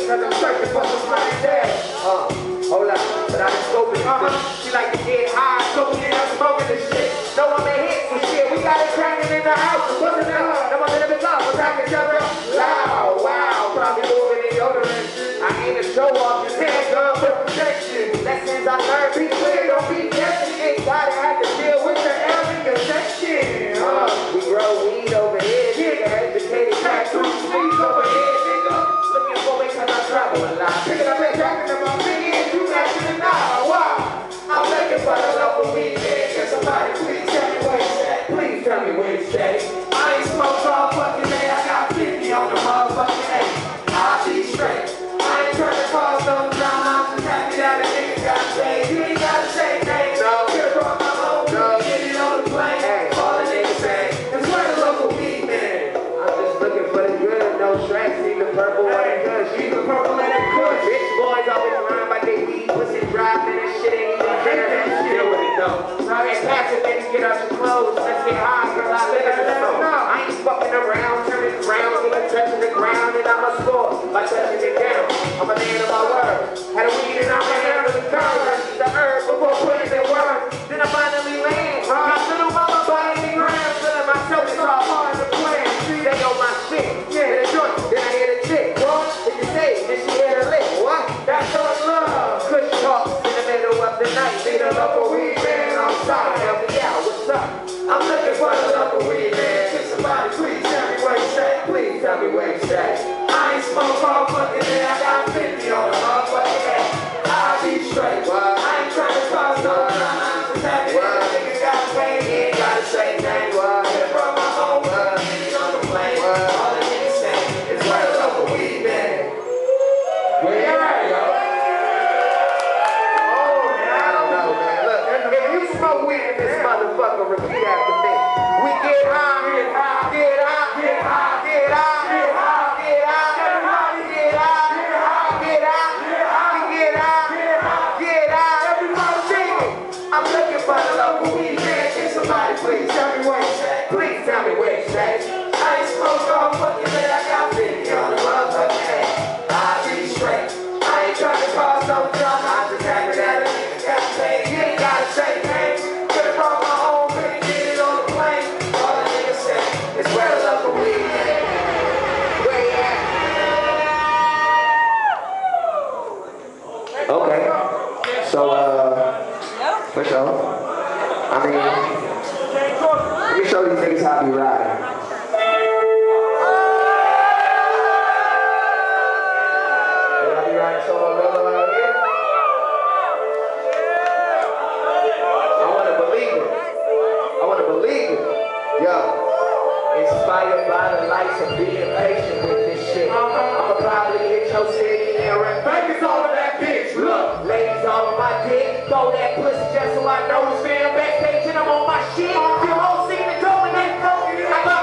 cause I'm searching for some money there. Hold up, but I've been scoping She like to get high, so we end up smoking this shit. No, I'm in hits and shit, we got it cracking in the house. What's it up? No, I'm in the club, we're rocking each other loud. Wow, probably moving in deodorant. I ain't a show off, just hands up for protection. Lessons I learned, be clear, don't be guessing. Ain't gotta have to deal with the alien section. We grow weed over here, nigga. Educated back through sleeves over here, nigga. Looking for me cause I travel a lot. Picking up and tracking them on me and you matching now. Wow. I'm looking for the local weed, man. Can somebody please tell me where it's at? Please tell me where it's at. I ain't smoked all fucking day. I got 50 on the motherfucking A. I'll be straight. I ain't trying to cause no drama. I'm just happy that a nigga got paid. You ain't gotta say names. No. Could've brought my own. No. Get it on the plane. Hey. All the niggas say, it's where the local weed, man. I'm just looking for the good. No stress. Either purple or the kush. Either purple and the kush. Bitch boys always lying about they weed. Pussy driving and shit ain't even there. Deal with it though. Hey, pass it, baby. Get out your clothes. Let's get high, girl. I live in the smoke. I ain't fucking around. Turning around. Nigga touching the ground. And I'm a sport. By touching it down. I'm a man of my word. Had a weed and I'm a hand with the curve. The herb before putting it work. Then I finally land. My little mama buying me grams. Feeling myself is all hard to plan. They on my shit. Yeah, the joint. Then I hear the chick. What? If you say, then she hear the lick. What? That's all love. Kush talks in the middle of the night. See the local weed man on side. Help me out. What's up? I'm looking for the local weed man. Can somebody please tell me where he's at? Please tell me where he's at. I ain't smoke all fucking day. I got 50 on the motherfucking head. I'll be straight. What? I ain't trying to cause no drama. I'm just happy that a nigga got paid. He ain't gotta say nothing. Could've brought my own. Get it on the plane. All the niggas say is where the local weed man. Where you at, yo? Oh, man, I don't know, man. Look, if you smoke weed in this motherfucker, repeat after me. We get high, get high, get high, get high, get high, get high, get high, get high, get high, get high, get high, get high, get high, get high. Everybody sing it. I'm looking for the local weed man. Can somebody please tell me where it's at? Please tell me where it's at. I ain't smoked all fucking day. I got 50 on the motherfucking head. I'll be straight. I ain't trying to cause no drama. I'm just happy that a nigga got paid. You ain't gotta say names. Could've brought my own. Could've get it on the plane. All the niggas say is where the local weed man. Where you at? Okay. So, for sure. I mean, let me show these niggas how we ride. Inspired by the lights and being patient with this shit. I'ma probably hit your city and rent Vegas all of that bitch. Look, ladies all on my dick. Throw that pussy just so I know it's film backstage and I'm on my shit. Feel whole scene and going and going.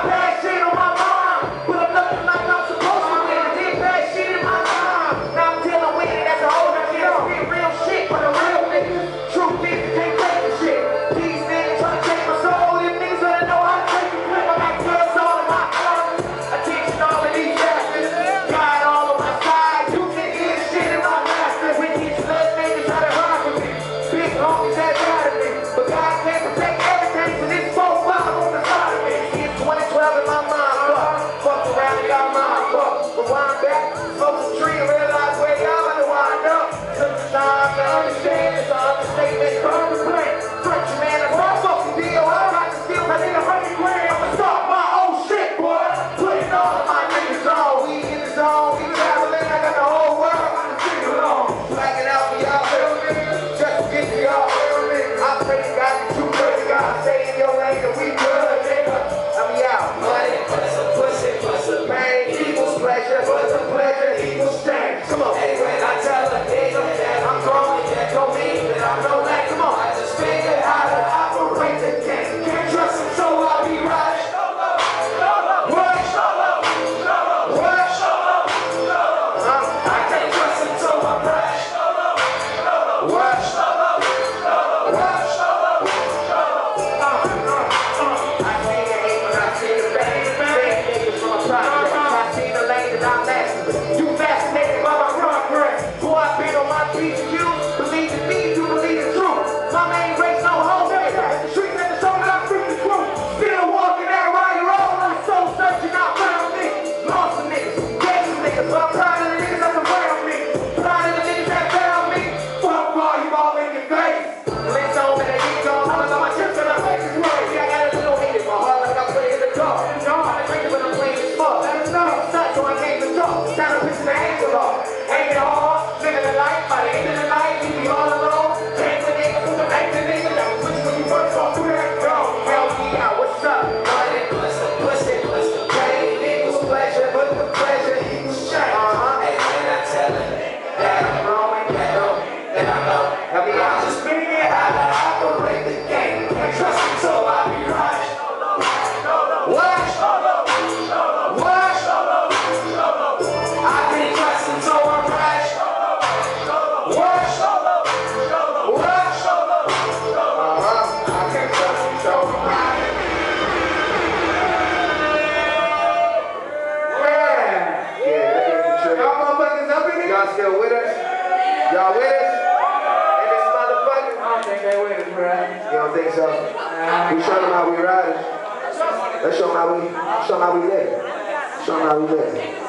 Y'all still with us? Y'all with us? In this motherfucker? I don't think they with us, bro. You don't think so? We show them how we riding. Let's show them how we live. Show them how we live.